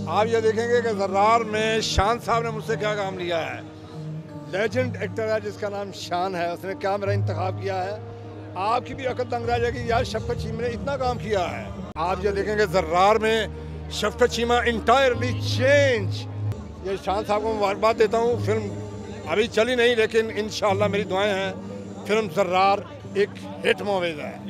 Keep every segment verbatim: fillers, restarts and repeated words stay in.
आप ये देखेंगे कि ज़र्रार में शान साहब ने मुझसे क्या काम लिया है। लेजेंड एक्टर है जिसका नाम शान है, उसने क्या मेरा इंतखाब किया है। आपकी भी अकल तंग रह जाएगी, यार शफ़क़त चीमा ने इतना काम किया है। आप ये देखेंगे ज़र्रार में शफ़क़त चीमा इंटायरली चेंज। ये शान साहब को मुबारकबाद देता हूँ। फिल्म अभी चली नहीं, लेकिन इंशाअल्लाह मेरी दुआएं हैं फिल्म ज़र्रार एक हिट मूवी है।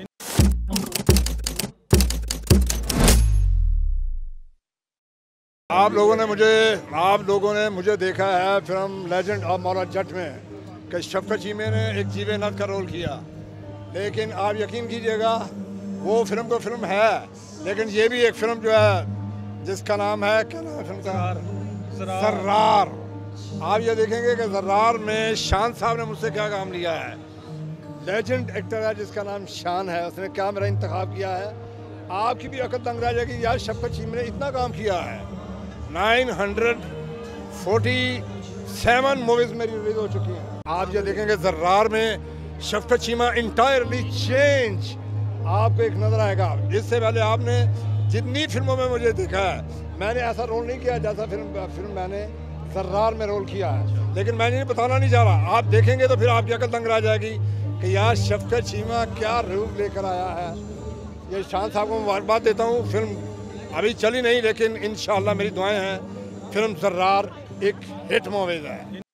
आप लोगों ने मुझे आप लोगों ने मुझे देखा है film legend of Maula Jatt में कि शफ़क़त चीमा ने एक जीवे नद का रोल किया, लेकिन आप यकीन कीजिएगा वो फिल्म तो फिल्म है, लेकिन ये भी एक फिल्म जो है जिसका नाम है, क्या नाम है फिल्म का? ज़र्रार। आप ये देखेंगे कि ज़र्रार में शान साहब ने मुझसे क्या काम लिया है। लेजेंड एक्टर है जिसका नाम शान है, उसने क्या मेरा इंतखाब किया है। आपकी भी अकल तंग रह जाएगी, यार शफ़क़त चीमा ने इतना काम किया है। Nine hundred forty seven movies मेरी रिलीज हो चुकी हैं। आप ये देखेंगे ज़र्रार में शफ़क़त चीमा इंटायरली चेंज आपको एक नज़र आएगा। इससे पहले आपने जितनी फिल्मों में मुझे देखा है, मैंने ऐसा रोल नहीं किया जैसा फिल्म फिल्म मैंने ज़र्रार में रोल किया है, लेकिन मैंने बताना नहीं चाह रहा। आप देखेंगे तो फिर आपकी अकल तंग रह जाएगी कि यार शफ़क़त चीमा क्या रूप लेकर आया है। ये शान साहब को मुबारकबाद देता हूँ। फिल्म अभी चली नहीं, लेकिन इंशाअल्लाह मेरी दुआएं हैं फिल्म ज़र्रार एक हिट मूवी है।